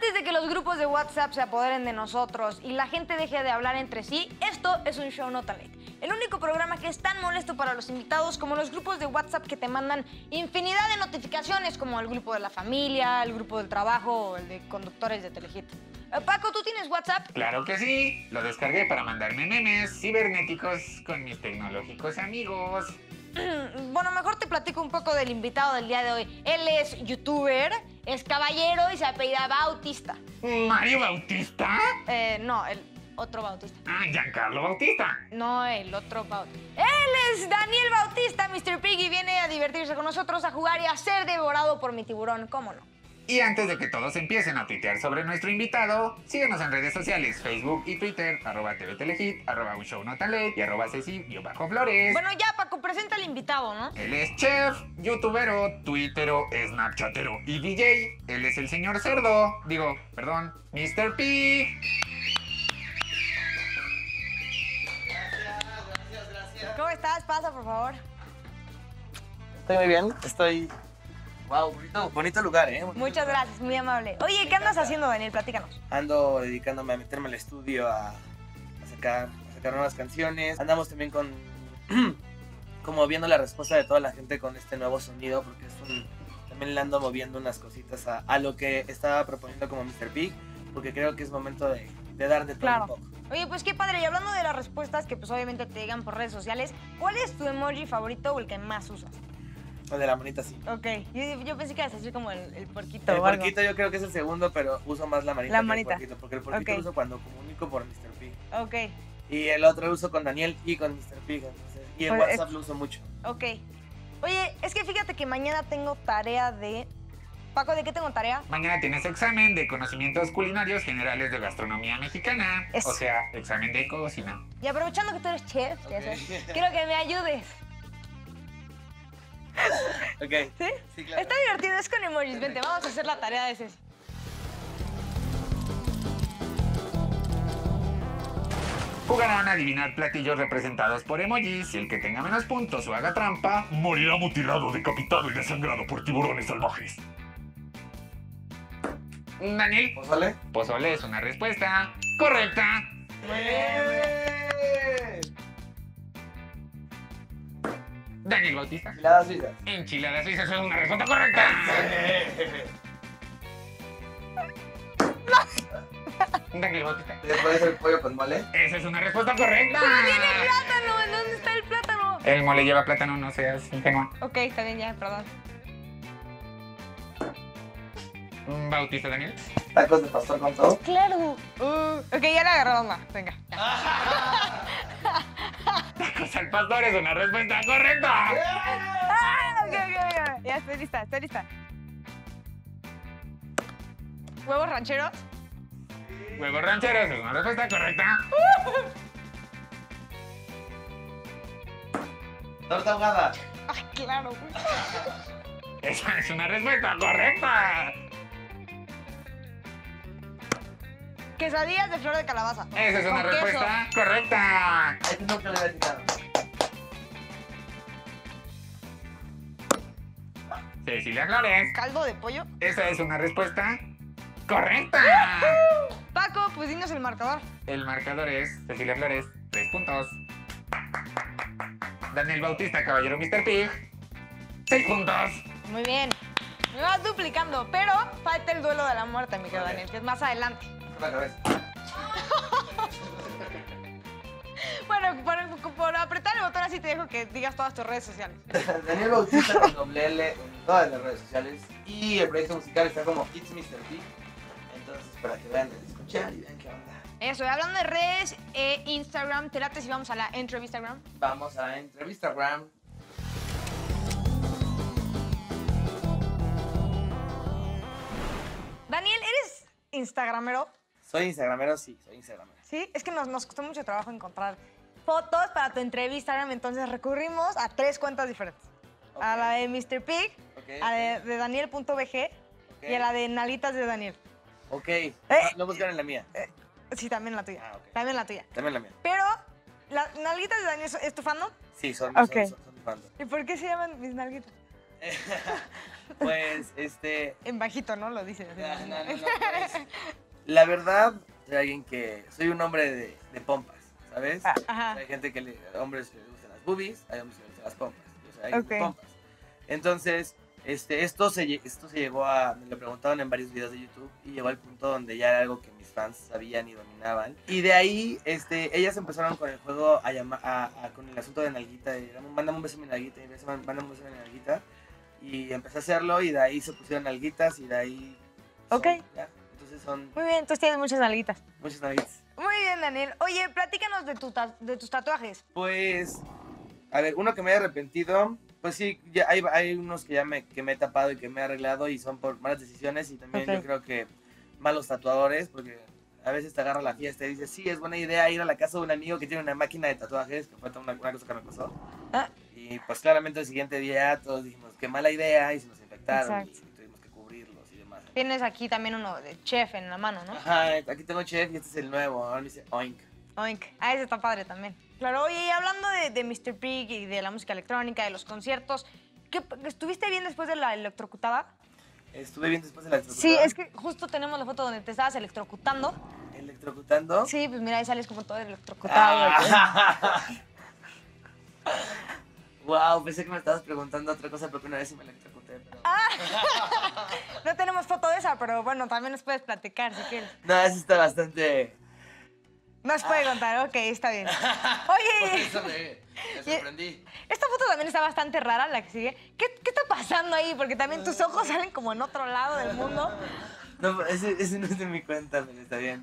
Antes de que los grupos de WhatsApp se apoderen de nosotros y la gente deje de hablar entre sí, esto es un show no tan late. El único programa que es tan molesto para los invitados como los grupos de WhatsApp que te mandan infinidad de notificaciones, como el grupo de la familia, el grupo del trabajo o el de conductores de Telehit. Paco, ¿tú tienes WhatsApp? Claro que sí. Lo descargué para mandarme memes cibernéticos con mis tecnológicos amigos. Bueno, mejor te platico un poco del invitado del día de hoy. Él es youtuber, es caballero y se apellida Bautista. ¿Mario Bautista? No, el otro Bautista. Ah, Giancarlo Bautista. No, el otro Bautista. Él es Daniel Bautista, Mr. Pig, y viene a divertirse con nosotros, a jugar y a ser devorado por mi tiburón, ¿cómo no? Y antes de que todos empiecen a tuitear sobre nuestro invitado, síguenos en redes sociales, Facebook y Twitter, @tvtelehit, @unshownotale y @ceci_flores. Bueno, ya, Paco, presenta al invitado, ¿no? Él es chef, youtubero, twittero, snapchatero y DJ. Él es el señor cerdo, Mr. Pig. Gracias. ¿Cómo estás? Pasa, por favor. Estoy muy bien, Wow, bonito lugar, ¿eh? Muchas gracias, muy amable. Oye, ¿qué andas haciendo, Daniel? Platícanos. Ando dedicándome a meterme al estudio, a sacar nuevas canciones. Andamos también con... como viendo la respuesta de toda la gente con este nuevo sonido, porque también le ando moviendo unas cositas a lo que estaba proponiendo como Mr. Pig, porque creo que es momento de dar de todo Claro. un poco. Oye, pues qué padre. Y hablando de las respuestas que pues obviamente te llegan por redes sociales, ¿cuál es tu emoji favorito o el que más usas? O de la manita, sí. Ok, yo pensé que ibas a decir como el puerquito El o algo. puerquito yo creo que es el segundo, pero uso más la manita La que manita. el puerquito, porque el puerquito Ok. lo uso cuando comunico por Mr. Pig. Ok, Y el otro lo uso con Daniel y con Mr. Pig, entonces, y en Pues, WhatsApp lo uso mucho. ok. Oye, es que fíjate que mañana tengo tarea de... Paco, ¿de qué tengo tarea? Mañana tienes examen de conocimientos culinarios generales de gastronomía mexicana. Eso. O sea, examen de cocina. Y aprovechando que tú eres chef, ya Ok. sabes, quiero que me ayudes. Ok. ¿Sí? Sí, claro. Está divertido, es con emojis. Vente, vamos a hacer la tarea de Ceci. Jugarán a adivinar platillos representados por emojis y el que tenga menos puntos o haga trampa morirá mutilado, decapitado y desangrado por tiburones salvajes. Daniel, ¿Pozole? pozole es una respuesta correcta. Muy bien. Daniel Bautista, Enchiladas suizas. enchiladas suizas es una respuesta correcta. Daniel Bautista, Después el pollo con mole. esa es una respuesta correcta. ¡Plátano! ¿En dónde está el plátano? El mole lleva plátano, no seas ingenua. Ok, está bien ya, perdón. Bautista, Daniel. Tacos de pastor con todo. Claro. Ok, ya le agarré onda. Venga. Tacos al pastor es una respuesta correcta. Ok. Ya estoy lista. ¿Huevos rancheros? Huevos rancheros es una respuesta correcta. Torta ahogada. Ay, claro. Esa es una respuesta correcta. Quesadillas de flor de calabaza. Esa es una Con queso. respuesta correcta. Este nunca le había tirado. Cecilia Flores. ¿Caldo de pollo? Esa es una respuesta correcta. Paco, pues dinos el marcador. El marcador es Cecilia Flores, 3 puntos. Daniel Bautista, caballero Mr. Pig, 6 puntos. Muy bien. Me vas duplicando, pero falta el duelo de la muerte, mi querido Ok. Daniel, que es más adelante. La cabeza. Bueno, por apretar el botón así te dejo que digas todas tus redes sociales. Daniel Bautista con doble L en todas las redes sociales. Y el proyecto musical está como It's Mr. Pig. Entonces, para que vean de escuchar y vean qué onda. Eso, y hablando de redes, Instagram, ¿te late si vamos a la Instagram? Vamos a Entrevistagram. Daniel, ¿eres instagramero? Soy instagramero, sí, soy instagramero. Sí, es que nos costó mucho trabajo encontrar fotos para tu entrevista, entonces recurrimos a 3 cuentas diferentes. Ok. A la de Mr. Pig, Ok. a de Daniel.bg y a la de Nalitas de Daniel. Ok. No buscaron la mía. Sí, también la tuya. Ah, ok. También la tuya. También la mía. Pero, ¿las Nalitas de Daniel es tu fandom? Sí, son Ok. mi fandom. ¿Y por qué se llaman mis nalguitas? Pues, En bajito, ¿no? Lo dice. no, pues, la verdad, soy alguien que... Soy un hombre de pompas, ¿sabes? Ajá. Hay gente hombres que les gustan las boobies, hay hombres que les gustan las pompas. Yo soy alguien de Ok. pompas. Entonces, esto se llegó a... Me lo preguntaban en varios videos de YouTube y llegó al punto donde ya era algo que mis fans sabían y dominaban. Y de ahí, ellas empezaron con el juego con el asunto de nalguita. Mándame un beso en mi nalguita y mándame un beso en mi nalguita. Y empecé a hacerlo y de ahí se pusieron nalguitas y de ahí... Ok. ¿ya? Entonces son Muy bien, entonces tienes muchas nalguitas. muchas nalguitas. Muy bien, Daniel. Oye, platícanos de tus tatuajes. Pues, a ver, uno que me he arrepentido, pues sí, ya hay unos que que me he tapado y que me he arreglado y son por malas decisiones y también Ok. yo creo que malos tatuadores, porque a veces te agarra la fiesta y dices, sí, es buena idea ir a la casa de un amigo que tiene una máquina de tatuajes, que fue una cosa que me pasó. Ah. Y pues claramente el siguiente día todos dijimos, qué mala idea y se nos infectaron y Exacto. tuvimos que cubrirlos y demás. Tienes aquí también uno de chef en la mano, ¿no? Ajá, aquí tengo chef y este es el nuevo, ahora me dice Oink. Oink. Ah, ese está padre también. Claro, oye, y hablando de Mr. Pig y de la música electrónica, de los conciertos, ¿estuviste bien después de la electrocutada? Estuve bien después de la Sí, es que justo tenemos la foto donde te estabas electrocutando. ¿Electrocutando? Sí, pues mira, ahí sales como todo electrocutado. Wow, pensé que me estabas preguntando otra cosa porque una vez sí me electrocuté, pero... No tenemos foto de esa, pero bueno, también nos puedes platicar si quieres. No, eso está bastante... Nos puede contar, ok, está bien. Por Oye, eso me sorprendí. esta foto también está bastante rara, la que sigue. ¿Qué está pasando ahí? Porque también tus ojos salen como en otro lado del mundo. No, ese no es de mi cuenta, pero está bien.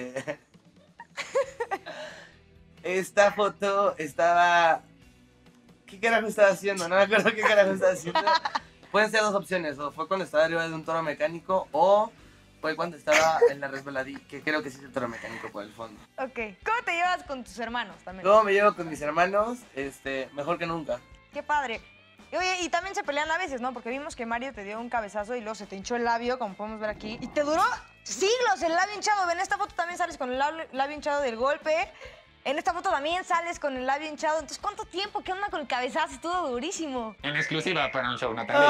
Esta foto estaba... ¿Qué carajo estaba haciendo? No me acuerdo qué carajo estaba haciendo. Pueden ser dos opciones, o fue cuando estaba arriba de un toro mecánico, o fue cuando estaba en la resbaladilla, que creo que sí es el toro mecánico por el fondo. Ok. ¿Cómo te llevas con tus hermanos también? ¿Cómo me llevo con mis hermanos? Mejor que nunca. Qué padre. Y oye, y también se pelean a veces, ¿no? Porque vimos que Mario te dio un cabezazo y luego se te hinchó el labio, como podemos ver aquí. Y te duró siglos el labio hinchado. En esta foto también sales con el labio hinchado del golpe. En esta foto también sales con el labio hinchado. Entonces, ¿cuánto tiempo? ¿Qué onda con el cabezazo? Estuvo durísimo. En exclusiva para un show no tan late.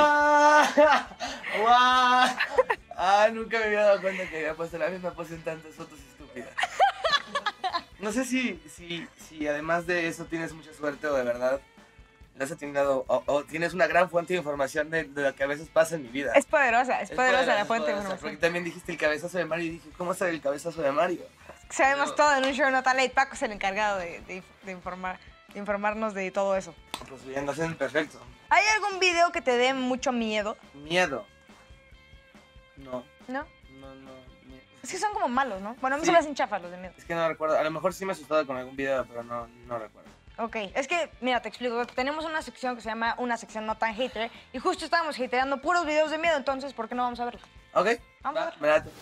¡Ah! ¡Wow! Nunca me había dado cuenta que había puesto la misma pose en tantas fotos estúpidas. No sé si además de eso tienes mucha suerte o de verdad le has atinado o tienes una gran fuente de información de lo que a veces pasa en mi vida. Es poderosa la fuente de poderosa, información. porque también dijiste el cabezazo de Mario y dije, ¿cómo sabe el cabezazo de Mario? Sabemos todo en un show no tan late. Paco es el encargado de informarnos de todo eso. Pues bien, lo hacen perfecto. ¿Hay algún video que te dé mucho miedo? Miedo. No, ¿No? miedo. Es que son como malos, ¿no? Bueno, a mí Sí. se me hacen chafas los de miedo. Es que no recuerdo, a lo mejor sí me he asustado con algún video, pero no recuerdo. Ok, es que, mira, te explico. Tenemos una sección que se llama una sección no tan hater y justo estábamos hateando puros videos de miedo, entonces, ¿por qué no vamos a verlo? ¿Ok? Vamos a Va, ver. me late.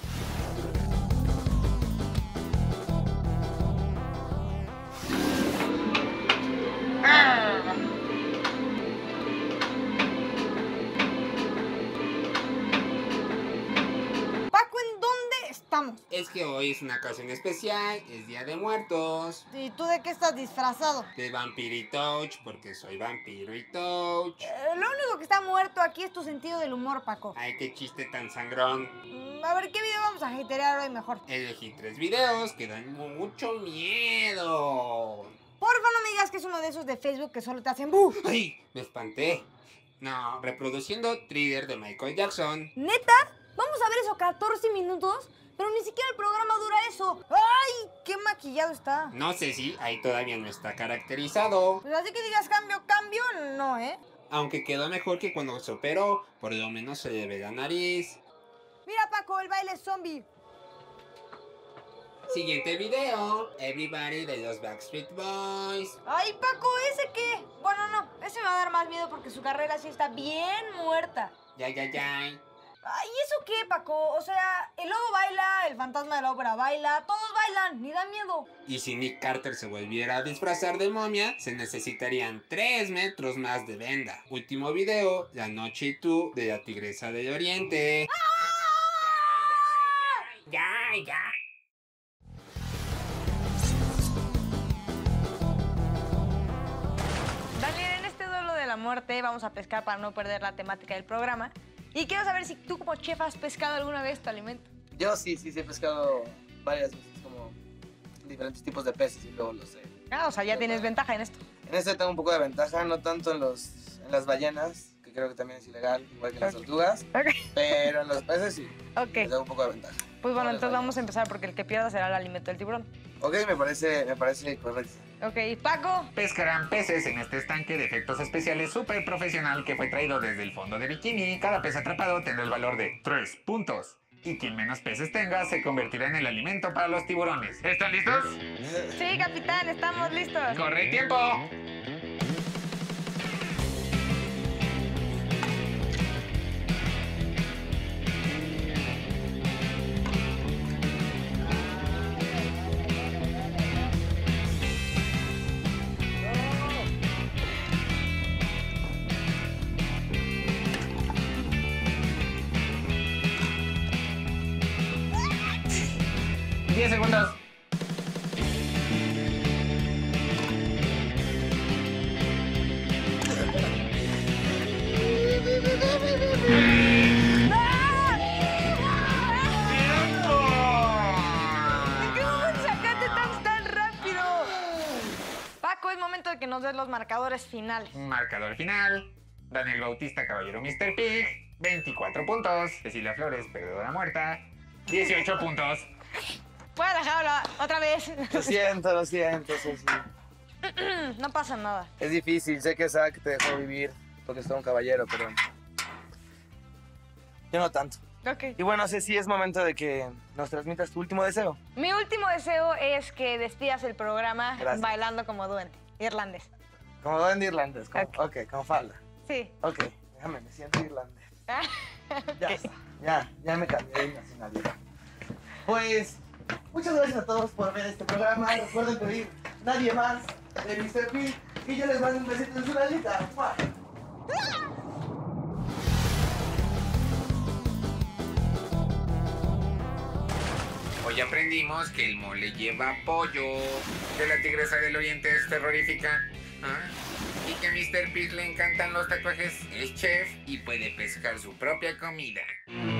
Paco, ¿en dónde estamos? Es que hoy es una ocasión especial, es Día de Muertos. ¿Y tú de qué estás disfrazado? De Vampiritoach, porque soy vampiro y touch. Lo único que está muerto aquí es tu sentido del humor, Paco. Ay, qué chiste tan sangrón. A ver, ¿qué video vamos a hatear hoy mejor? Elegí 3 videos que dan mucho miedo. Porfa, no me digas que es uno de esos de Facebook que solo te hacen ¡bu! ¡Ay! Me espanté. No, reproduciendo Thriller de Michael Jackson. ¿Neta? ¿Vamos a ver eso 14 minutos? Pero ni siquiera el programa dura eso. ¡Ay! ¡Qué maquillado está! No sé si ahí todavía no está caracterizado. Pues así que digas cambio, no, ¿eh? Aunque quedó mejor que cuando se operó, por lo menos se le ve la nariz. Mira, Paco, el baile zombie. Siguiente video, Everybody de los Backstreet Boys. Ay, Paco, ¿ese qué? Bueno, no, ese me va a dar más miedo porque su carrera sí está bien muerta. Ya. Ay, ¿eso qué, Paco? O sea, el lobo baila, el fantasma de la ópera baila, todos bailan, ni da miedo. Y si Nick Carter se volviera a disfrazar de momia, se necesitarían 3 metros más de venda. Último video, La Noche y tú, de la Tigresa del Oriente. Ya. Daniel, En este duelo de la muerte. Vamos a pescar para no perder la temática del programa. Y quiero saber si tú como chef has pescado alguna vez tu alimento. Yo sí he pescado varias veces como diferentes tipos de peces y luego los sé. Ah, o sea, ya tienes ventaja en esto. En este tengo un poco de ventaja, no tanto en las ballenas, que creo que también es ilegal, igual que en las tortugas, Ok. pero en los peces sí, Ok. les tengo un poco de ventaja. Pues bueno, Como entonces las vamos a empezar porque el que pierda será el alimento del tiburón. Ok, me parece correcto. Ok, Paco. Pescarán peces en este estanque de efectos especiales súper profesional que fue traído desde el fondo de Bikini. Cada pez atrapado tendrá el valor de 3 puntos. Y quien menos peces tenga se convertirá en el alimento para los tiburones. ¿Están listos? Sí, capitán, estamos listos. ¡Corre tiempo! ¡10 segundos! ¿En qué momento sacaste tan rápido? Paco, es momento de que nos des los marcadores finales. Marcador final. Daniel Bautista, caballero Mr. Pig, 24 puntos. Cecilia Flores, perdedora muerta, 18 puntos. Puedes dejarlo otra vez. Lo siento, Ceci. No pasa nada. Es difícil, sé que Zack te dejó vivir porque es todo un caballero, pero yo no tanto. Ok. Y bueno, Ceci, es momento de que nos transmitas tu último deseo. Mi último deseo es que despidas el programa Gracias. bailando como duende irlandés. Como duende irlandés, Ok. como falda. Sí. Ok, déjame, me siento irlandés. Ya está, ya me cambié de nacionalidad. Pues, muchas gracias a todos por ver este programa. Recuerden pedir Nadie Más de Mr. P. Y yo les mando un besito en su nalguita. ¡Mua! Hoy aprendimos que el mole lleva pollo, que la tigresa del oriente es terrorífica, y que a Mr. Pig le encantan los tatuajes, es chef y puede pescar su propia comida.